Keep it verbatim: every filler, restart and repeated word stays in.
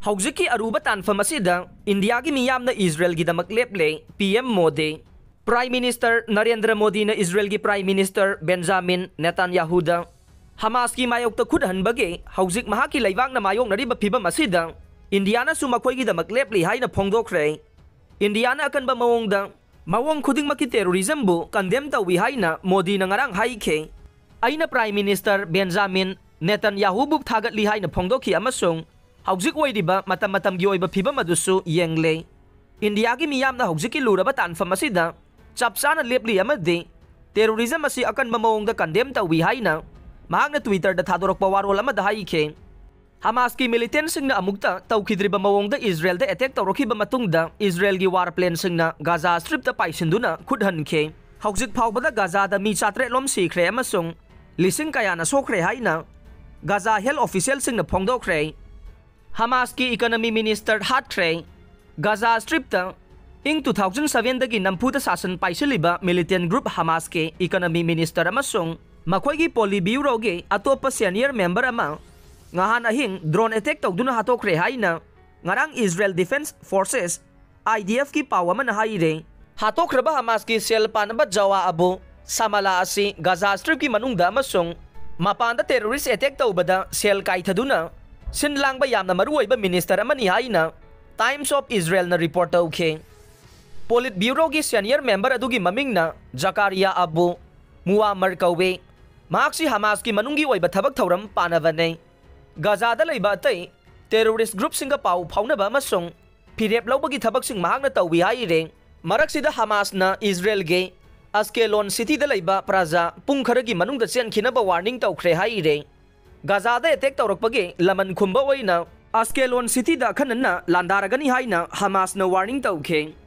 Hauzik ki aruba tanfam asida India ki miyam na Israel ki damak leple P M Modi. Prime Minister Narendra Modi na Israel ki Prime Minister Benjamin Netanyahu da Hamas ki mayok ta khudhan bage hauzik maha ki laibak na mayong na riba phibam asida India na sumakhoi ki damak lepli hai na phongdokre. India na akan ba mawong da mawong khuding maki terrorism bu condemn tawi hai na Modi na ngarang hai ke. Ay na Prime Minister Benjamin Netanyahu bu thagat li hai na phongdokhi amasung hauzik wai diba matam-matam gi oiba phibam adusu yengle. India ki miyam na hauzik ki luraba tanfam asida chapsana lepli amadi terrorism asi akan mamawong da condemn tawi hai na mahak na Twitter da thadorok pawarol amada hai ke. Hamas ki militant sing na amugta tawkhidriba mawong da Israel da attack tawrokhiba matung da Israel gi warplane sing na Gaza Strip da paisinduna khudhan ke. Hauzik phawbada Gaza da mi chatre lom sikhre amasung lising kaya na sokre hai na Gaza health official sing na phongdokre. Hamas ki economy minister hatkre Gaza Strip ta ing two thousand seven dagi namputa sasan paisiliba militant group Hamas ke economy minister amasung makhoi gi politburo ge atopa senior member ama ngahan ahing drone attack tawduna hatokre haina ngarang Israel Defense Forces I D F ki pawaman haire hatokraba Hamas ki sel panaba jawa abu samala asi Gaza Strip ki manungda amasung mapanda terrorist attack tawbada sel kaithaduna sinlang ba yamna maruoiba minister amani haina Times of Israel na report tawke. Politburo ki senior member adugi maming na Zakaria Abu Muammar kawe maksi Hamas ki manunggi oiba thabak thauram panavane Gaza da leiba tai terrorist group singa pau phaunaba amasung phirep lawbagi thabak sing mahak na tawi haire maraksida Hamas na Israel ge Askelon city da leiba praja pungkharagi manungda chen khinaba warning tawkhre haire Gaza da attack tawrakpage laman khumba oina Askelon city da khanna landaragani haina Hamas na warning tawkhe.